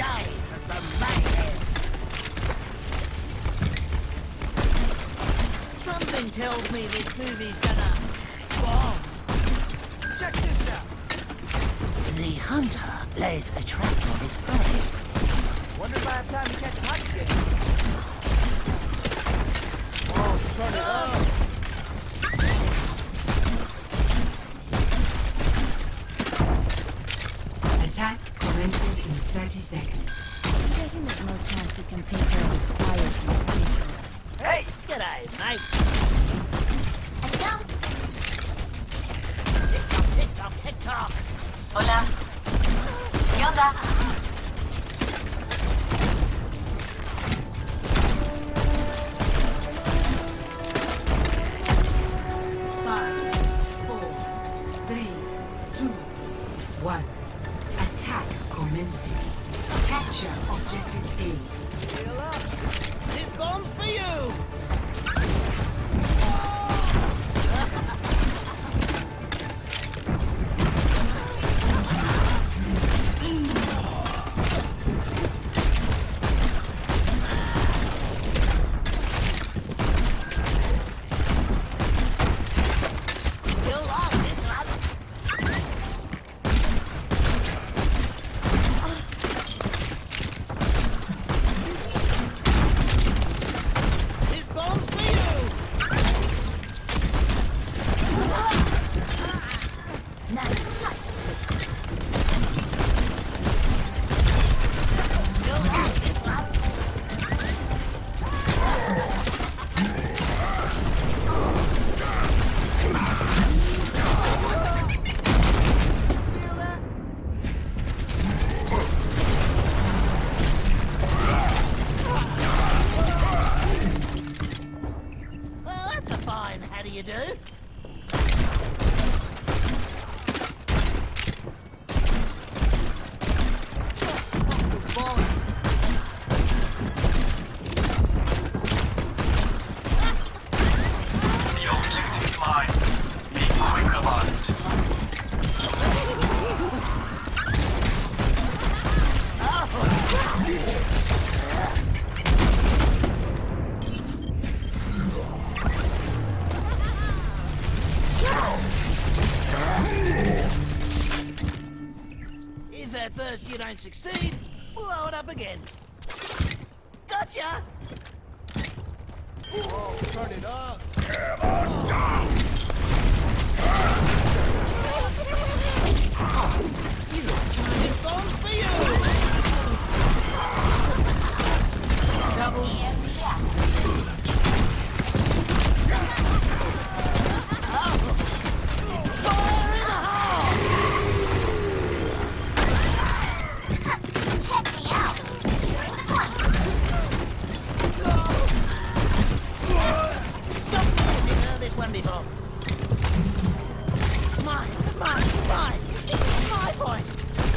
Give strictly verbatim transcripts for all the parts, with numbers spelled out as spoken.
day for some mayhem. Something tells me this movie's gonna bomb. Check this out. The hunter lays a trap for his prey. Wonder if I have time to catch a hunt again. Oh, turn it up. Attack commences in thirty seconds. He doesn't have no chance we can take care of this quietly. Hey, g'day, mate. Hello? Tick-tock, tick-tock, tick-tock. Hola. ¿Qué onda? Five, four, three, two, one. Attack commencing. Capture objective A. Feel up. This bomb's for you. You'll love this one. This bomb's for you. You'll love this one. Feel that? Well, that's a fine how do you do? The objective is mine. Be quick about it. If at first you don't succeed, blow it up again. Gotcha! Whoa, turn it up. This bomb's for you! Double E M P activated. Fire in the hole! Check me out. Stop! You've heard this one before. Mine, mine, mine! This is my point!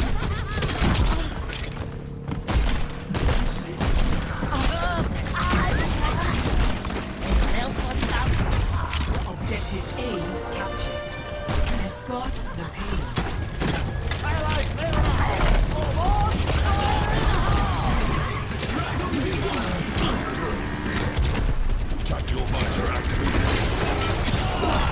Anyone else want some? Objective A captured. Escort the payload. Highlight, clear it out! Forward! Fire in the hole! Tactical visor activated.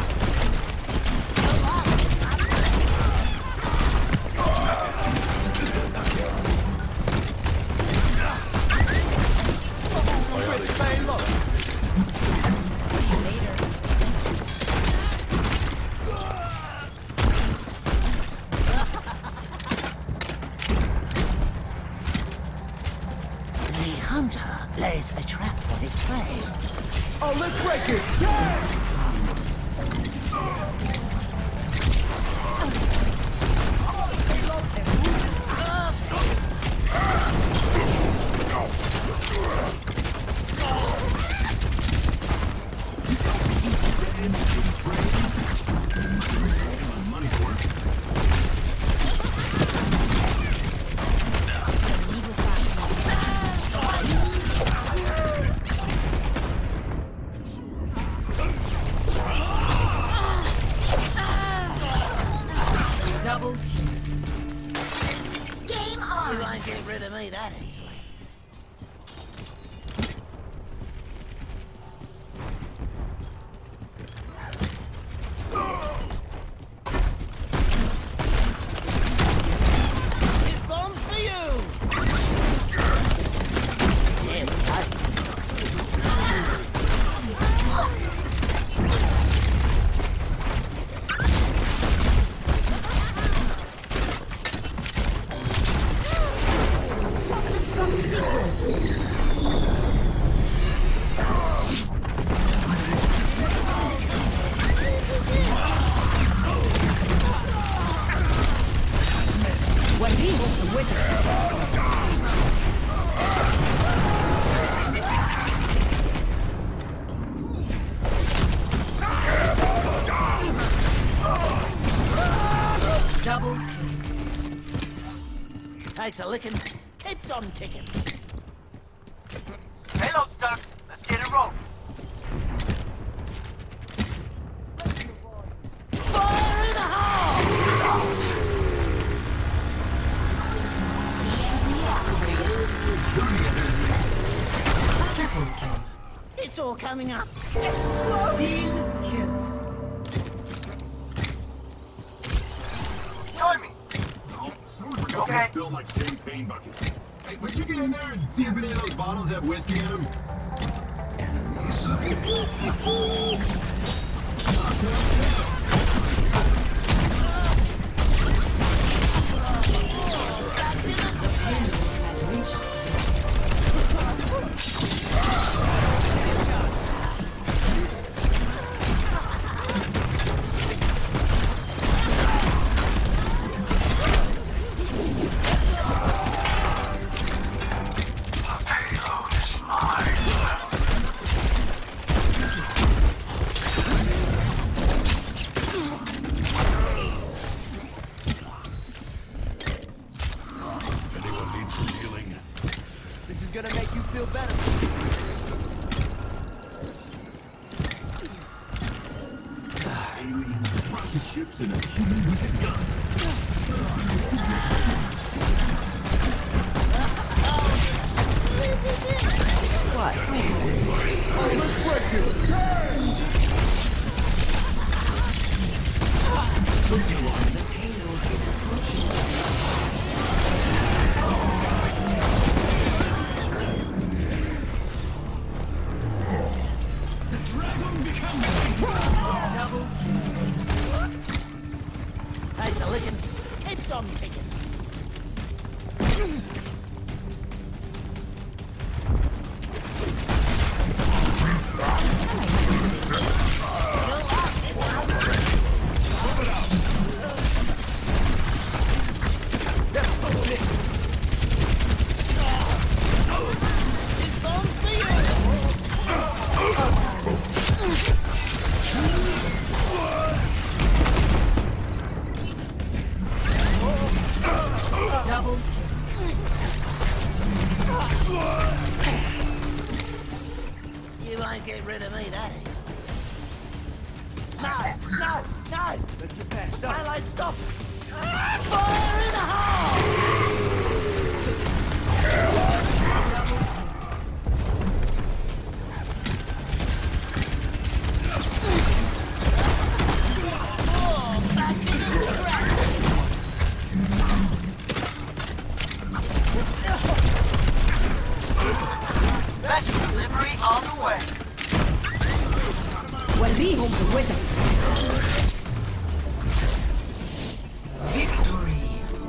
The hunter lays a trap for his prey. Oh, let's break it! Yeah! You won't get rid of me that easily. This bomb's for you! Yeah, we got it. Double. Takes a licking, keeps on ticking. Payload stuck. Let's get it rolling. Fire in the hole! Triple kill. It's all coming up. Team kill. Join me. Oh, someone forgot Okay. to fill my champagne bucket. Hey, would you get in there and see if any of those bottles have whiskey in them? Has reached. Payload is mine. Anyone need some healing? This is gonna make you feel better. Aliens, rocket ships, and a human with a gun. Takes a licking, keeps on ticking. This bomb's for you! Double. You won't get rid of me that easily. No, no, no! Let's get past. Stop. Daylight, stop! Fire in the hole! Oh, back in the track! Special delivery on the way. وريهم قوتك. Victory.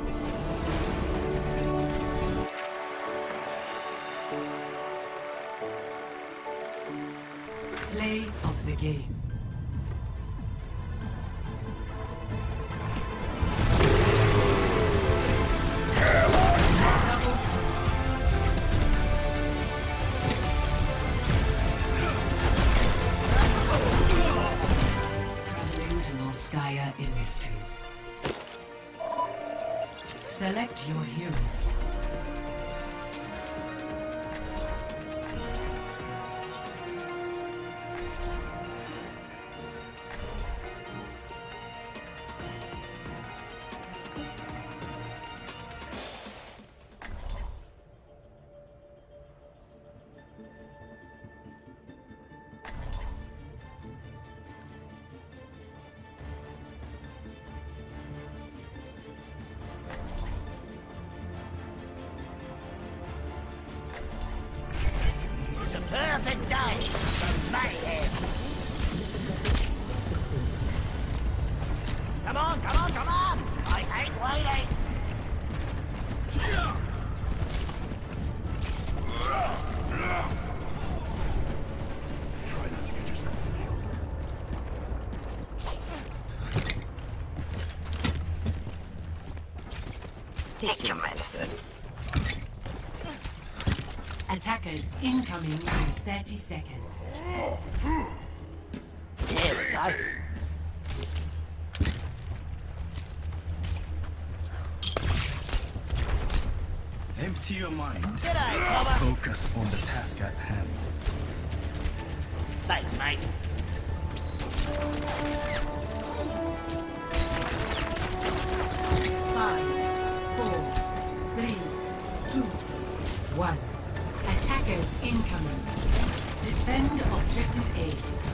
Play of the game. Transnational Skya Industries. Select your hero. Take your medicine. Attackers incoming in thirty seconds. There we go. Empty your mind. G'day, Cobber. Focus on the task at hand. Thanks, mate. Five, four, three, two, one. Attackers incoming. Defend objective A.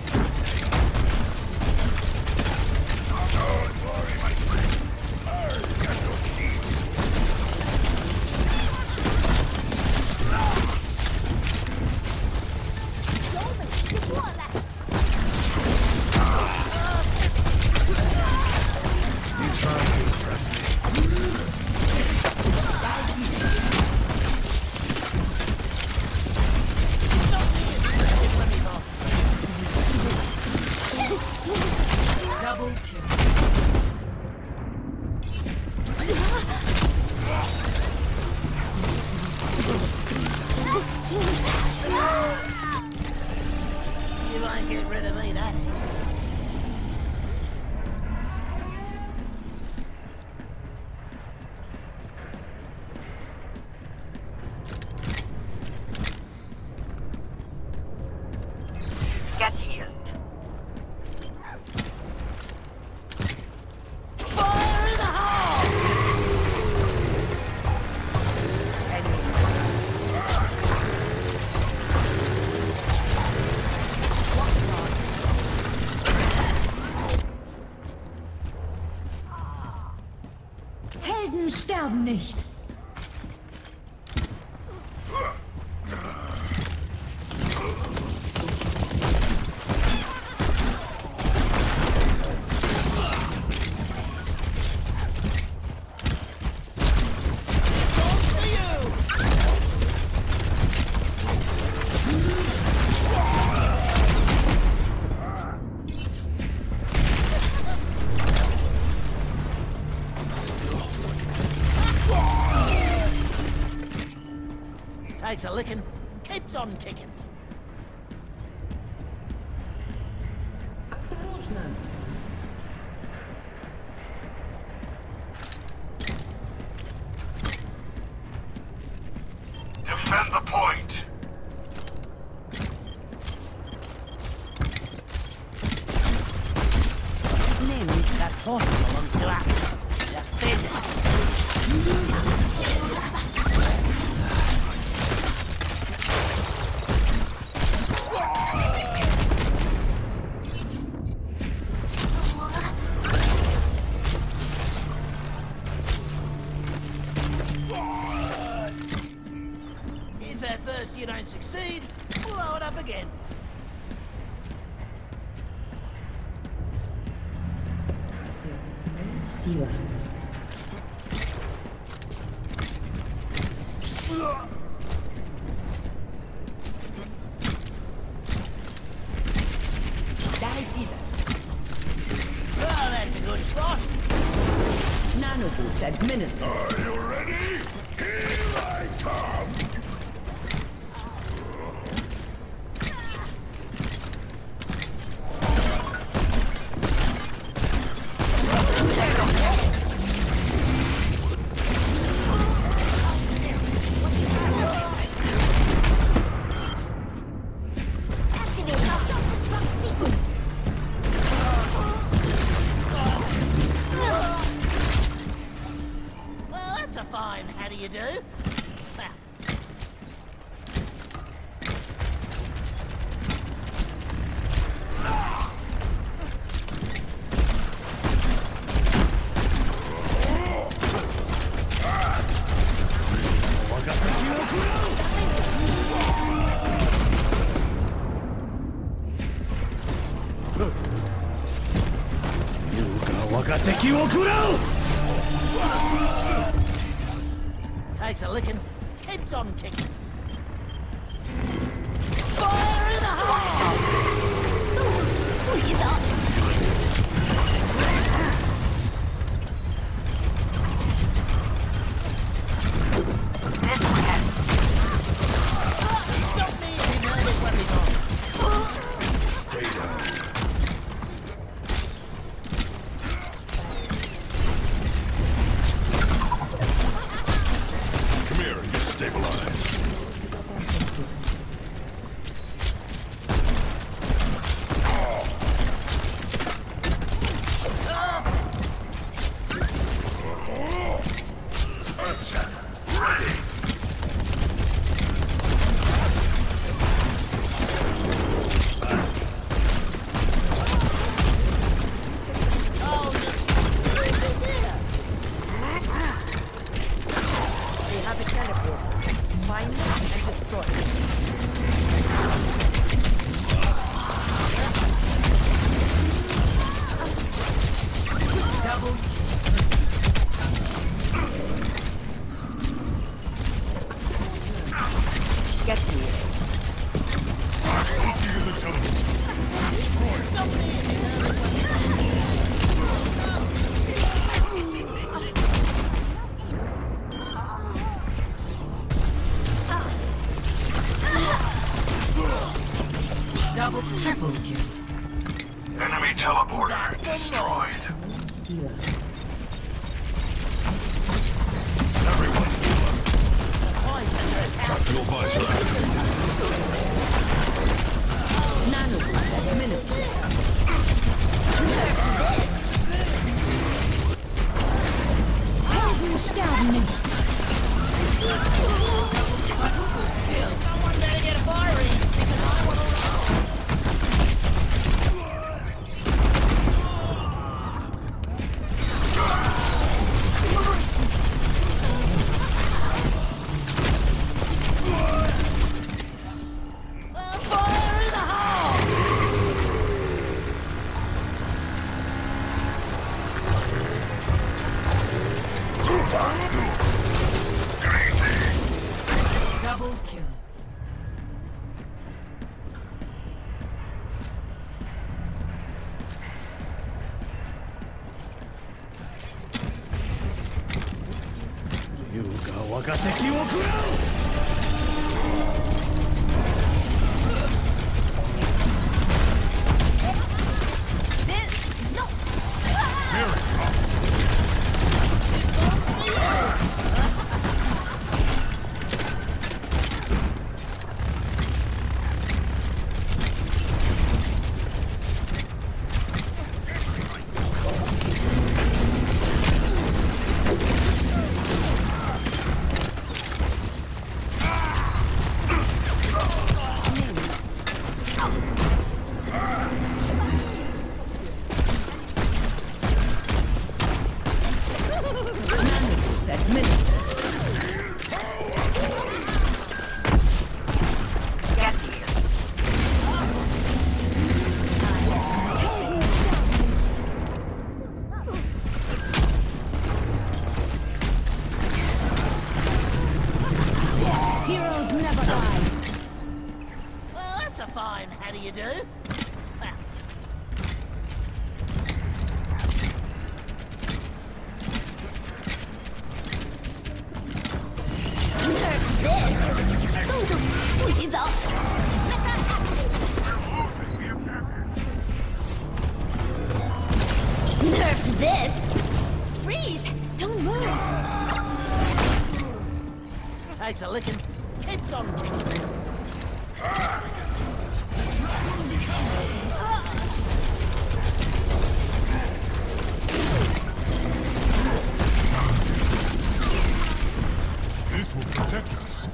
Don't worry, my friend. I'll get your shield. You trying to impress me? Double kill. You won't get rid of me that easy. Get healed. Fire in the hole! Helden sterben nicht. Takes a licking, keeps on ticking. Defend the point. That portal belongs to us. Defend it. If at first you don't succeed, blow it up again. Сила. Dive either. Oh, that's a good spot. Nano boost administered. Are you ready? Here I come! Well, that's a fine how do you do. Well, takes a licking, keeps on ticking. Fire in the hole! 不洗澡。 have a teleporter. Find it and destroy it. Double. Get here. Copy the teleporter. Destroy it. Double, triple kill. Enemy teleporter destroyed. Everyone, tactical visor activated. Nano administered. Helden sterben nicht. Someone better get fiery, because I want to roll. Uh, fire in the hole! Double kill. Yuga Wagateki wo kurau! Heroes never die. Well, that's a fine how do you do? Well, Nerf this! Freeze! Don't move! takes a licking. It's on tickle. This will protect us.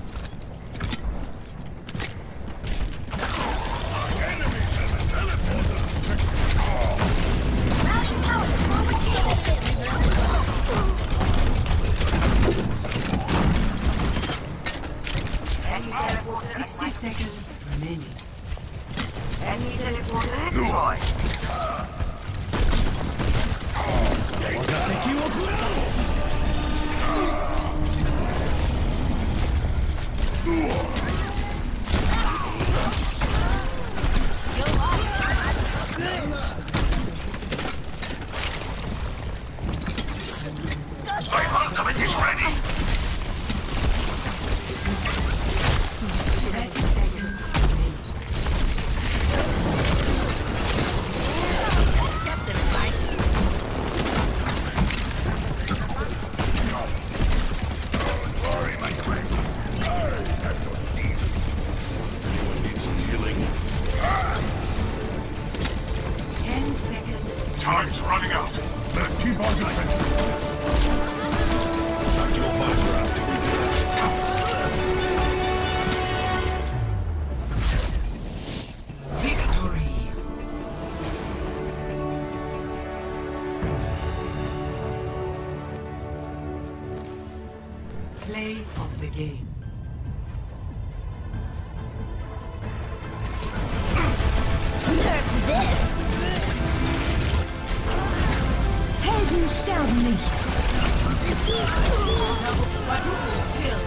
Enemies have a teleporter. Sixty seconds remaining. Enemy teleporter destroyed. Wagateki wo kurau! My ultimate is ready. Thirty seconds remaining. Get there, mate. Play of the game. Helden sterben nicht. Quadruple kill.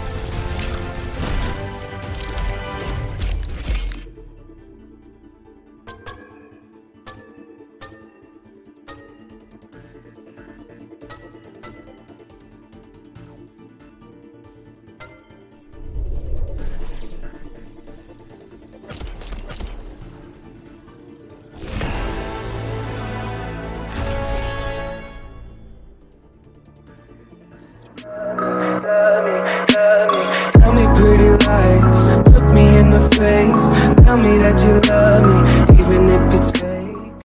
Tell me pretty lies, look me in the face. Tell me that you love